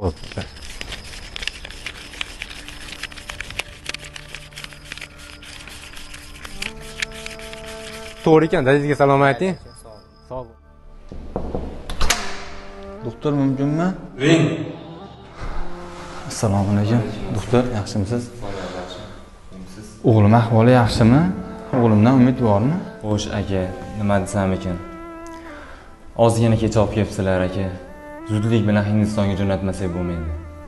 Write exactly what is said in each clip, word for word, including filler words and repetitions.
Xo'p. To'g'ri ekan, dadangizga salom ayting. Sog' bo'l. Doktor mumkinmi? Ring. Assalomu alaykum. Doktor, yaxshimisiz? O'g'lim ahvoli yaxshimi? O'g'limdan umid bormi? Xo'sh aka, nima desam ekan? Ozgina kecha olib kelibsizlar aka. Zudlik bilan Hindistonga jo'natmasak bo'lmaydi.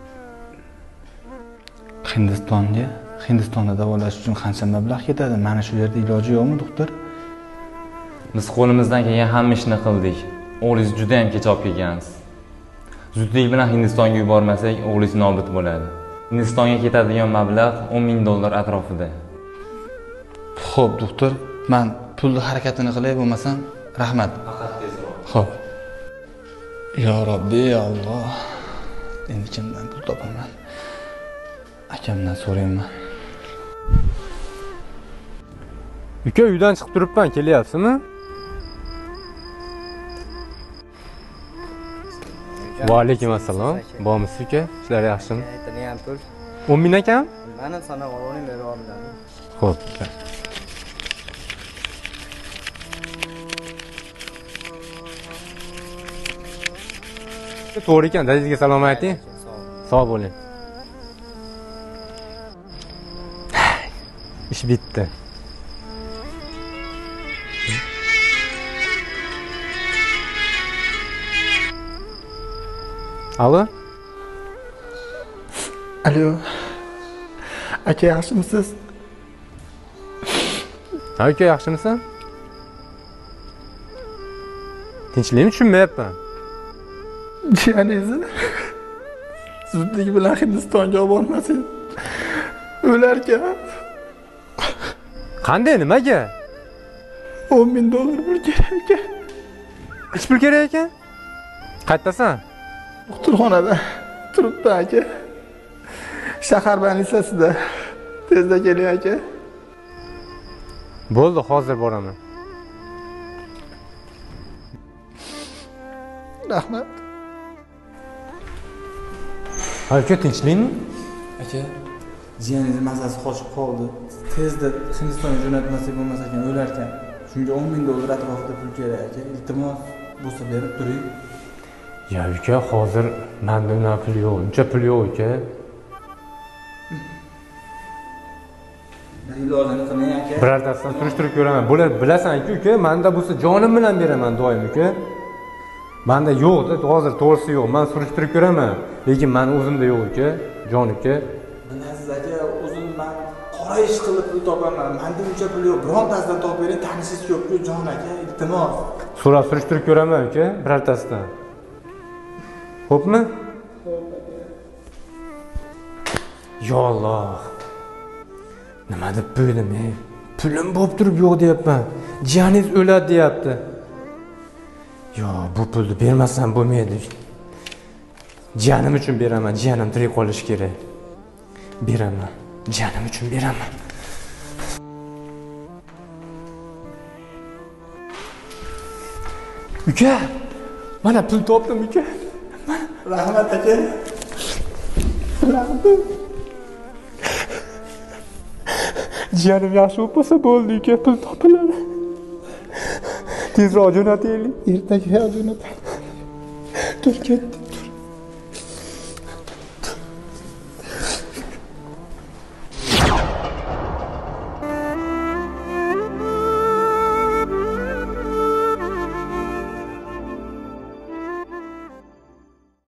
Hindistonga? Hindistonda davolash uchun qancha mablag' ketadi? Mana shu yerda iloji yo'qmi, doktor? Biz qo'limizdan kelgan hamma ishni qildik. O'g'lingiz juda ham kech olib kelgansiz. Zudlik bilan Hindistonga yubormasak, o'g'lingiz nobud bo'ladi. Hindistonga ketadigan mablag' o'n ming dollar atrofida. Xo'p, doktor, men pulni harakatini qilay bo'lmasam, rahmat. Faqat tezroq. Xo'p. Ya Robbi, ya Alloh. Endi kimdan pul topaman? Akamdan so'rayman. Uka, uydan chiqib turibman, kelyapsizmi? Va alaykum assalom. Bormisiz uka? Ishlar yaxshimi? Aytadigan pul. o'n ming ekan? Mana sanab olib bera oldim. Xo'p. To'g'ri ekan, dadangizga salom ayting. Sog' bo'ling. Ish bitdi. Alo? Alo. Aka, yaxshimisiz? Ha, uka, yaxshimisan? Tinchlikmi, tushunmayapman. Jiyaningizni zudlik bilan Hindistonga olib bormasin. O'larkan. Qanday, nimaga? o'n ming dollar pul kerak ekan. Hech pul kerak ekan? Qayerdasan? Doktorxonada turibdi aka. Shahar больницасida. Tezda keling aka. Bo'ldi, hozir boraman. Rahmat. Ha, uka, tinchlikmi? Aka, jiyaningiz mazasi qochib qoldi. Tezda Hindistonga jo'natmasak bo'lmas ekan, o'larkan. Shunga o'n ming dollar atrofida pul kerak aka. Iltimos bo'lsa berib turing. Ya uka, hozir menda uncha pul yo'q, uncha pul yo'q uka. Ilojini qiling aka. Birortasidan surishtirib ko'raman. Bular bilasan-ku uka, menda bo'lsa jonim bilan beraman doim uka. Menda yo'q-da, hozir to'g'risi yo'q. Men surishtirib ko'raman, lekin meni o'zimda yo'q uka, jon uka. Bilasiz aka, o'zim men qora ish qilib pul topaman. Menda uncha pul yo'q. Birontasidan topib bering, tanishingiz yo'q-ku jon aka, iltimos. So'rab surishtirib ko'raman uka, birortasidan. Xo'pmi? Yo Alloh. Nima deb qo'ydim, ey? Pulim bo'lib turib yo'q deyapman. Jiyaningiz o'ladi deyapti. Yo, bu pulni bermasam bo'lmaydi. Jiyanim uchun beraman, jiyanim tirik qolishi kerak. Beraman, jiyanim uchun beraman. Uka, mana pul topdim uka. Rahmat aka. Rahmat. Jiyanim yaxshi bo'lsa bo'ldi uka, pul topiladi. Tezroq jo'nataylik. Ertaga jo'natamiz. Tur ketdi.